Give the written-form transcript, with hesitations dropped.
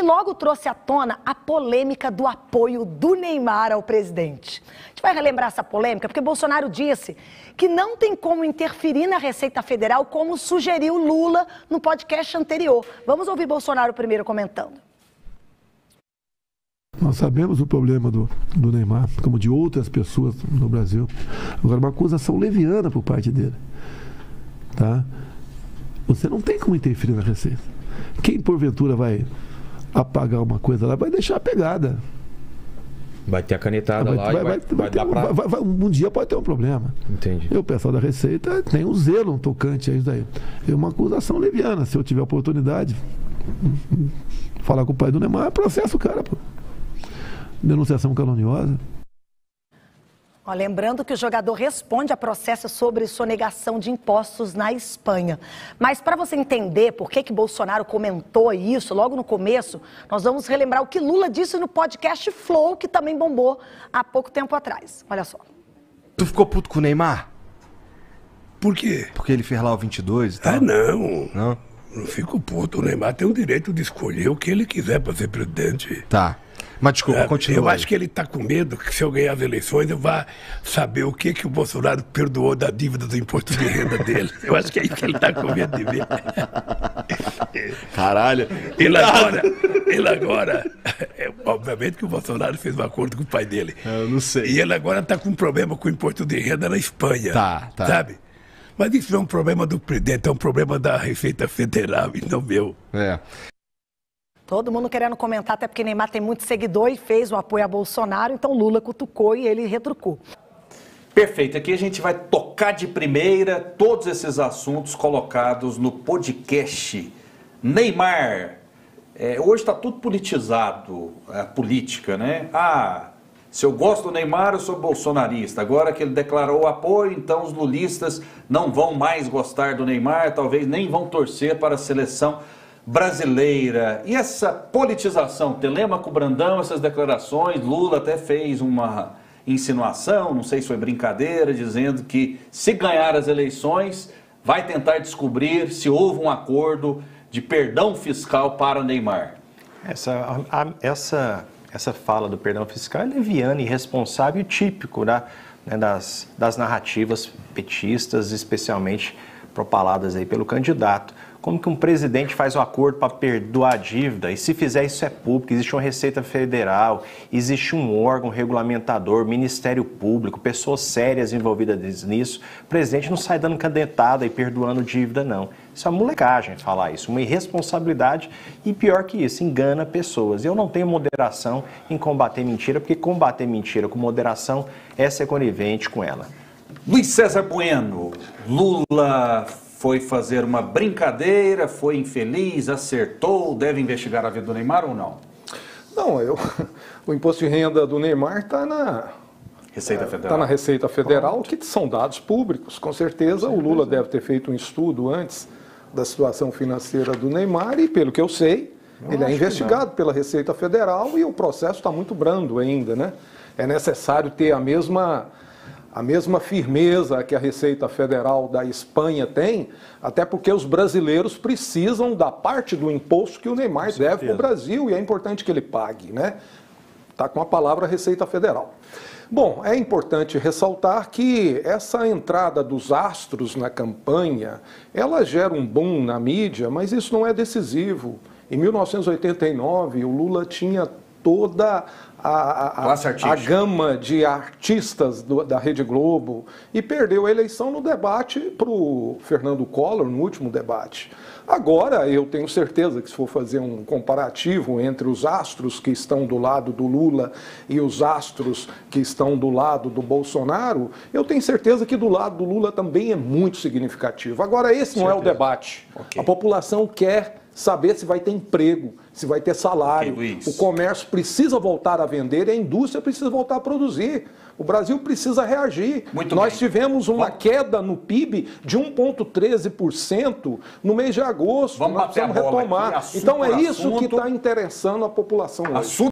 logo trouxe à tona a polêmica do apoio do Neymar ao presidente. A gente vai relembrar essa polêmica porque Bolsonaro disse que não tem como interferir na Receita Federal como sugeriu Lula no podcast anterior. Vamos ouvir Bolsonaro primeiro comentando. Nós sabemos o problema do Neymar, como de outras pessoas no Brasil. Agora, uma acusação leviana por parte dele. Tá? Você não tem como interferir na Receita. Quem, porventura, vai apagar uma coisa lá, vai deixar a pegada. Vai ter a canetada lá e vai dar pra... Um dia pode ter um problema. Entendi. E o pessoal da Receita tem um zelo, um tocante a isso daí. É uma acusação leviana. Se eu tiver oportunidade, falar com o pai do Neymar, processo o cara, pô. Denunciação caluniosa. Ó, lembrando que o jogador responde a processo sobre sonegação de impostos na Espanha. Mas para você entender por que Bolsonaro comentou isso logo no começo, nós vamos relembrar o que Lula disse no podcast Flow, que também bombou há pouco tempo atrás. Olha só. Tu ficou puto com o Neymar? Por quê? Porque ele fez lá o 22 e tal? Ah, não. Não? Não fico puto. O Neymar tem o direito de escolher o que ele quiser para ser presidente. Tá. Mas desculpa, continua. Eu acho que ele está com medo que se eu ganhar as eleições eu vá saber o que o Bolsonaro perdoou da dívida do imposto de renda dele. Eu acho que é isso que ele está com medo de ver. Caralho. Ele agora obviamente que o Bolsonaro fez um acordo com o pai dele. Eu não sei. E ele agora está com um problema com o imposto de renda na Espanha. Tá. Sabe? Mas isso não é um problema do presidente, é um problema da Receita Federal e não meu. É. Todo mundo querendo comentar, até porque Neymar tem muito seguidor e fez o apoio a Bolsonaro, então Lula cutucou e ele retrucou. Perfeito, aqui a gente vai tocar de primeira todos esses assuntos colocados no podcast. Neymar, hoje está tudo politizado, a política, né? Se eu gosto do Neymar, eu sou bolsonarista. Agora que ele declarou o apoio, então os lulistas não vão mais gostar do Neymar, talvez nem vão torcer para a seleção brasileira. E essa politização, Telêmaco Brandão, essas declarações, Lula até fez uma insinuação, não sei se foi brincadeira, dizendo que se ganhar as eleições, vai tentar descobrir se houve um acordo de perdão fiscal para Neymar. Essa fala do perdão fiscal é leviana, irresponsável e típico das narrativas petistas, especialmente propaladas aí pelo candidato. Como que um presidente faz um acordo para perdoar a dívida? E se fizer isso é público, existe uma Receita Federal, existe um órgão regulamentador, Ministério Público, pessoas sérias envolvidas nisso. O presidente não sai dando canetada e perdoando dívida, não. Isso é uma molecagem falar isso, uma irresponsabilidade e pior que isso, engana pessoas. Eu não tenho moderação em combater mentira, porque combater mentira com moderação é ser conivente com ela. Luiz César Bueno, Lula foi fazer uma brincadeira, foi infeliz, acertou, deve investigar a vida do Neymar ou não? Não, o imposto de renda do Neymar está na Receita Federal. Está na Receita Federal, que são dados públicos. Com certeza o Lula deve ter feito um estudo antes da situação financeira do Neymar e, pelo que eu sei, ele é investigado pela Receita Federal e o processo está muito brando ainda, né? É necessário ter a mesma firmeza que a Receita Federal da Espanha tem, até porque os brasileiros precisam da parte do imposto que o Neymar deve para o Brasil e é importante que ele pague, né? Está com a palavra Receita Federal. Bom, é importante ressaltar que essa entrada dos astros na campanha, ela gera um boom na mídia, mas isso não é decisivo. Em 1989, o Lula tinha toda a gama de artistas da Rede Globo e perdeu a eleição no debate para o Fernando Collor, no último debate. Agora, eu tenho certeza que se for fazer um comparativo entre os astros que estão do lado do Lula e os astros que estão do lado do Bolsonaro, eu tenho certeza que do lado do Lula também é muito significativo. Agora, esse não é o debate. A população quer saber se vai ter emprego, se vai ter salário. O comércio precisa voltar a vender e a indústria precisa voltar a produzir. O Brasil precisa reagir. Nós tivemos uma queda no PIB de 1,13% no mês de agosto. Nós precisamos retomar. Então é isso que está interessando a população hoje.